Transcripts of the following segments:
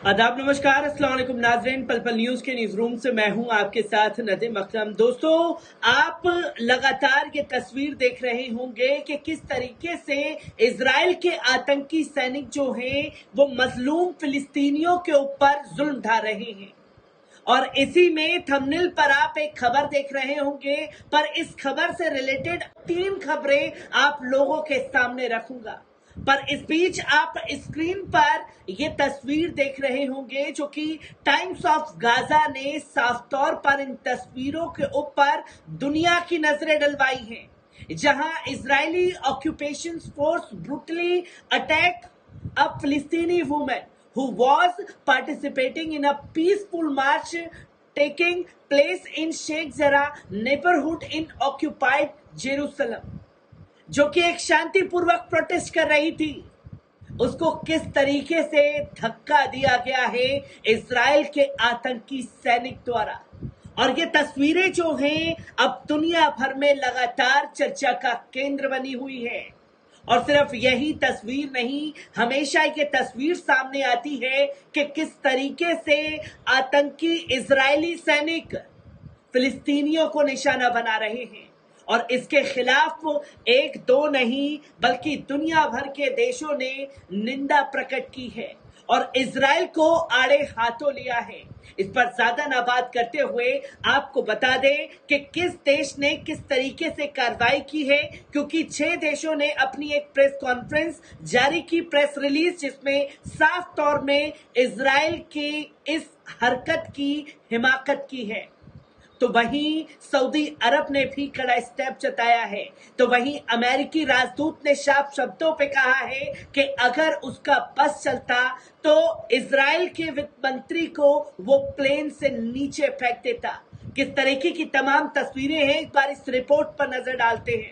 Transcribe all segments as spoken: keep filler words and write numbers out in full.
आदाब, नमस्कार, अस्सलाम वालेकुम नाज़रीन। पल पल न्यूज के न्यूज रूम से मैं हूं आपके साथ नदीम अकरम। दोस्तों, आप लगातार ये तस्वीर देख रहे होंगे कि किस तरीके से इजराइल के आतंकी सैनिक जो हैं वो मजलूम फिलिस्तीनियों के ऊपर जुल्म ढा रहे हैं। और इसी में थंबनेल पर आप एक खबर देख रहे होंगे, पर इस खबर से रिलेटेड तीन खबरें आप लोगों के सामने रखूंगा। पर इस बीच आप स्क्रीन पर ये तस्वीर देख रहे होंगे जो कि टाइम्स ऑफ गाजा ने साफ तौर पर इन तस्वीरों के ऊपर दुनिया की नजरें डलवाई हैं, जहां Israeli occupation force brutally attack a फिलिस्तीनी women who was participating in a peaceful march taking place in Sheikh Jarrah neighborhood in occupied Jerusalem, जो कि एक शांतिपूर्वक प्रोटेस्ट कर रही थी। उसको किस तरीके से धक्का दिया गया है इजराइल के आतंकी सैनिक द्वारा। और ये तस्वीरें जो हैं अब दुनिया भर में लगातार चर्चा का केंद्र बनी हुई है। और सिर्फ यही तस्वीर नहीं, हमेशा ये तस्वीर सामने आती है कि किस तरीके से आतंकी इजरायली सैनिक फिलिस्तीनियों को निशाना बना रहे हैं। और इसके खिलाफ एक दो नहीं बल्कि दुनिया भर के देशों ने निंदा प्रकट की है और इजराइल को आड़े हाथों लिया है। इस पर ज्यादा ना बात करते हुए आपको बता दें कि किस देश ने किस तरीके से कार्रवाई की है, क्योंकि छह देशों ने अपनी एक प्रेस कॉन्फ्रेंस जारी की, प्रेस रिलीज, जिसमें साफ तौर में इजराइल की इस हरकत की हिमाकत की है। तो वहीं सऊदी अरब ने भी कड़ा स्टेप जताया है। तो वहीं अमेरिकी राजदूत ने साफ शब्दों पे कहा है कि अगर उसका बस चलता तो इजराइल के वित्त मंत्री को वो प्लेन से नीचे फेंक देता। किस तरीके की तमाम तस्वीरें हैं, एक बार इस रिपोर्ट पर नजर डालते हैं।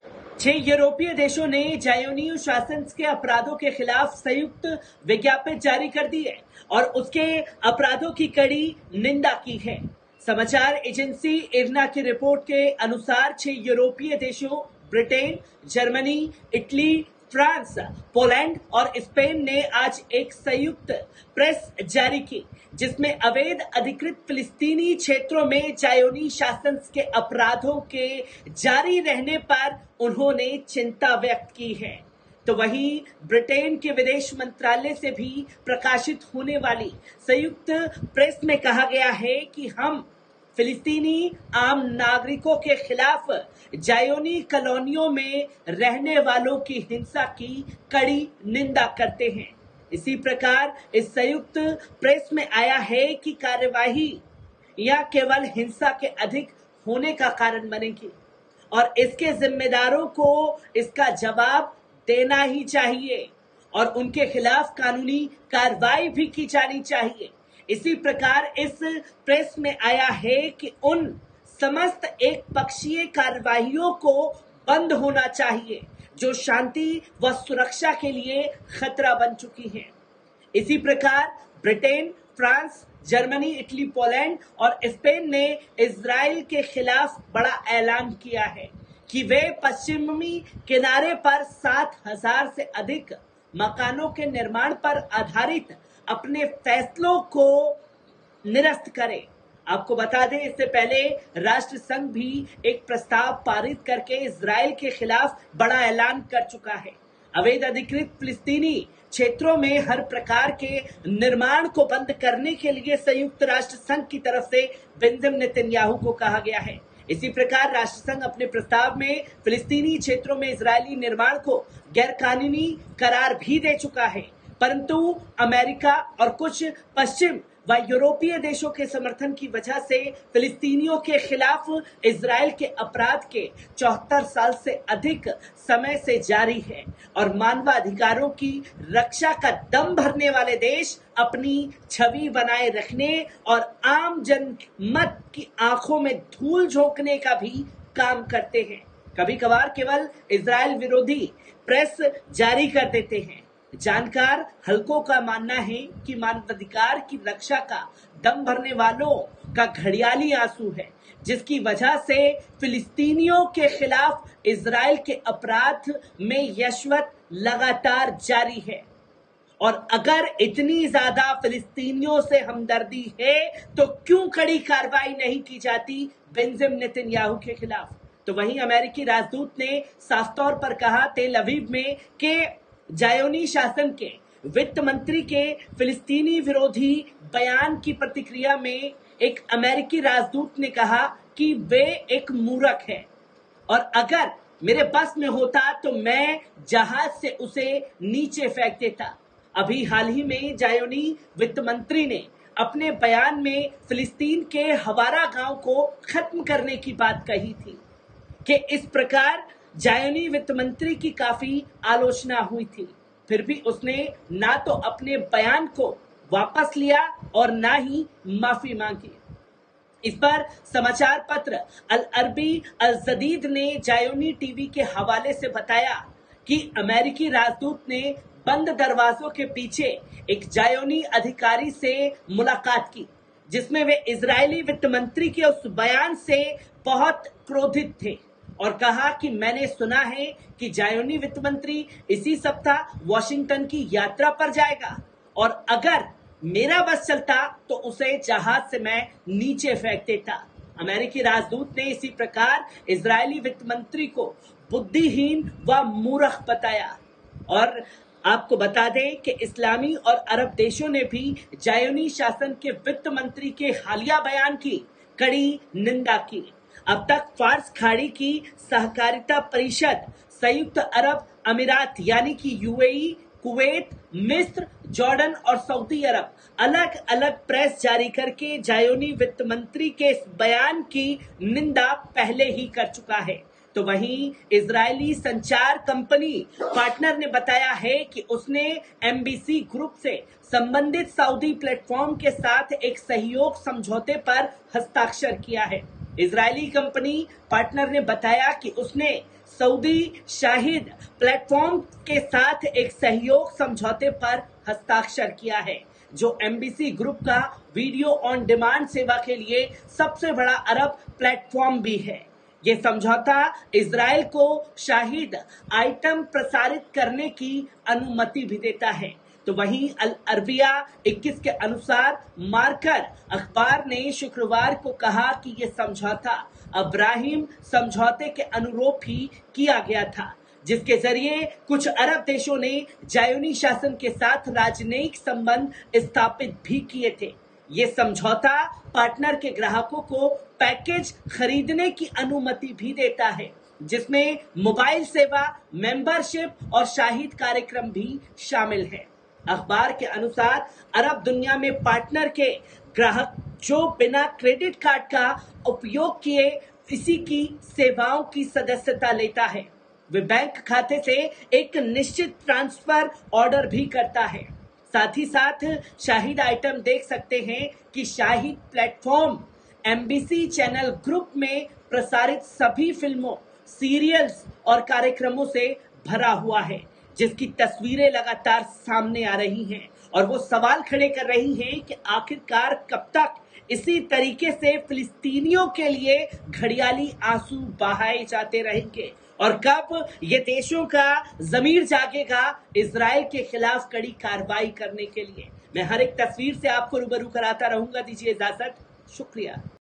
छह यूरोपीय देशों ने ज़ायोनी शासन के अपराधों के खिलाफ संयुक्त विज्ञापन जारी कर दी है और उसके अपराधों की कड़ी निंदा की है। समाचार एजेंसी इरना की रिपोर्ट के अनुसार छह यूरोपीय देशों Britain, Germany, Italy, France, Poland और स्पेन ने आज एक संयुक्त प्रेस जारी की, जिसमें अवैध अधिकृत फिलिस्तीनी क्षेत्रों में ज़ायोनी शासन के अपराधों के जारी रहने पर उन्होंने चिंता व्यक्त की है। तो वहीं ब्रिटेन के विदेश मंत्रालय से भी प्रकाशित होने वाली संयुक्त प्रेस में कहा गया है कि हम फिलिस्तीनी आम नागरिकों के खिलाफ ज़ायोनी कॉलोनियों में रहने वालों की हिंसा की कड़ी निंदा करते हैं। इसी प्रकार इस संयुक्त प्रेस में आया है कि कार्यवाही या केवल हिंसा के अधिक होने का कारण बनेगी और इसके जिम्मेदारों को इसका जवाब देना ही चाहिए और उनके खिलाफ कानूनी कार्रवाई भी की जानी चाहिए। इसी प्रकार इस प्रेस में आया है कि उन समस्त एक पक्षीय कार्रवाइयों को बंद होना चाहिए जो शांति व सुरक्षा के लिए खतरा बन चुकी हैं। इसी प्रकार Britain, France, Germany, Italy, Poland और स्पेन ने इजराइल के खिलाफ बड़ा ऐलान किया है कि वे पश्चिमी किनारे पर सात हजार से अधिक मकानों के निर्माण पर आधारित अपने फैसलों को निरस्त करें। आपको बता दें, इससे पहले राष्ट्र संघ भी एक प्रस्ताव पारित करके इजराइल के खिलाफ बड़ा ऐलान कर चुका है। अवैध अधिकृत फिलिस्तीनी क्षेत्रों में हर प्रकार के निर्माण को बंद करने के लिए संयुक्त राष्ट्र संघ की तरफ से बेंजामिन नेतन्याहू को कहा गया है। इसी प्रकार राष्ट्र संघ अपने प्रस्ताव में फिलिस्तीनी क्षेत्रों में इजरायली निर्माण को गैरकानूनी करार भी दे चुका है, परंतु अमेरिका और कुछ पश्चिम व यूरोपीय देशों के समर्थन की वजह से फिलिस्तीनियों के खिलाफ इजराइल के अपराध के चौहत्तर साल से अधिक समय से जारी है और मानवाधिकारों की रक्षा का दम भरने वाले देश अपनी छवि बनाए रखने और आम जनमत की आंखों में धूल झोंकने का भी काम करते हैं। कभी कभार केवल इजराइल विरोधी प्रेस जारी कर देते हैं। जानकार हल्कों का मानना है कि मानवाधिकार की रक्षा का दम भरने वालों का घड़ियाली आंसू है, जिसकी वजह से फिलिस्तीनियों के खिलाफ इजराइल के अपराध में यशवत लगातार जारी है। और अगर इतनी ज्यादा फिलिस्तीनियों से हमदर्दी है तो क्यों कड़ी कार्रवाई नहीं की जाती बेंजामिन नेतन्याहू के खिलाफ। तो वहीं अमेरिकी राजदूत ने साफ तौर पर कहा तेल अवीव में कि जायोनी शासन के वित्त मंत्री के फिलिस्तीनी विरोधी बयान की प्रतिक्रिया में एक अमेरिकी राजदूत ने कहा कि वे एक मूर्ख है और अगर मेरे बस में होता तो मैं जहाज से उसे नीचे फेंक देता। अभी हाल ही में जायोनी वित्त मंत्री ने अपने बयान में फिलिस्तीन के हवारा गांव को खत्म करने की बात कही थी कि इस प्रकार जायोनी वित्त मंत्री की काफी आलोचना हुई थी, फिर भी उसने ना तो अपने बयान को वापस लिया और ना ही माफी मांगी। इस पर समाचार पत्र अल अरबी अल जदीद ने जायोनी टीवी के हवाले से बताया कि अमेरिकी राजदूत ने बंद दरवाजों के पीछे एक जायोनी अधिकारी से मुलाकात की, जिसमें वे इजरायली वित्त मंत्री के उस बयान से बहुत क्रोधित थे और कहा कि मैंने सुना है कि जायोनी वित्त मंत्री इसी सप्ताह वॉशिंगटन की यात्रा पर जाएगा और अगर मेरा बस चलता तो उसे जहाज से मैं नीचे फेंक देता। अमेरिकी राजदूत ने इसी प्रकार इजरायली वित्त मंत्री को बुद्धिहीन व मूर्ख बताया। और आपको बता दें कि इस्लामी और अरब देशों ने भी जायोनी शासन के वित्त मंत्री के हालिया बयान की कड़ी निंदा की। अब तक फार्स खाड़ी की सहकारिता परिषद, संयुक्त अरब अमीरात यानी कि यूएई, कुवैत, मिस्र, जॉर्डन और सऊदी अरब अलग अलग प्रेस जारी करके जायोनी वित्त मंत्री के इस बयान की निंदा पहले ही कर चुका है। तो वहीं इजरायली संचार कंपनी पार्टनर ने बताया है कि उसने एमबीसी ग्रुप से संबंधित सऊदी प्लेटफॉर्म के साथ एक सहयोग समझौते पर हस्ताक्षर किया है। इजरायली कंपनी पार्टनर ने बताया कि उसने सऊदी शाहिद प्लेटफॉर्म के साथ एक सहयोग समझौते पर हस्ताक्षर किया है, जो एमबीसी ग्रुप का वीडियो ऑन डिमांड सेवा के लिए सबसे बड़ा अरब प्लेटफॉर्म भी है। ये समझौता इजराइल को शाहिद आइटम प्रसारित करने की अनुमति भी देता है। तो वहीं अल अरबिया इक्कीस के अनुसार मार्कर अखबार ने शुक्रवार को कहा कि यह समझौता अब्राहिम समझौते के अनुरूप ही किया गया था, जिसके जरिए कुछ अरब देशों ने जायोनी शासन के साथ राजनयिक संबंध स्थापित भी किए थे। ये समझौता पार्टनर के ग्राहकों को पैकेज खरीदने की अनुमति भी देता है, जिसमें मोबाइल सेवा, मेंबरशिप और शाहिद कार्यक्रम भी शामिल है। अखबार के अनुसार अरब दुनिया में पार्टनर के ग्राहक जो बिना क्रेडिट कार्ड का उपयोग किए इसी की सेवाओं की सदस्यता लेता है, वे बैंक खाते से एक निश्चित ट्रांसफर ऑर्डर भी करता है। साथ ही साथ शाहिद आइटम देख सकते हैं कि Shahid platform MBC channel group में प्रसारित सभी फिल्मों, सीरियल्स और कार्यक्रमों से भरा हुआ है, जिसकी तस्वीरें लगातार सामने आ रही हैं और वो सवाल खड़े कर रही हैं कि आखिरकार कब तक इसी तरीके से फिलिस्तीनियों के लिए घड़ियाली आंसू बहाए जाते रहेंगे और कब ये देशों का जमीर जागेगा इजराइल के खिलाफ कड़ी कार्रवाई करने के लिए। मैं हर एक तस्वीर से आपको रूबरू कराता रहूंगा। दीजिए इजाजत, शुक्रिया।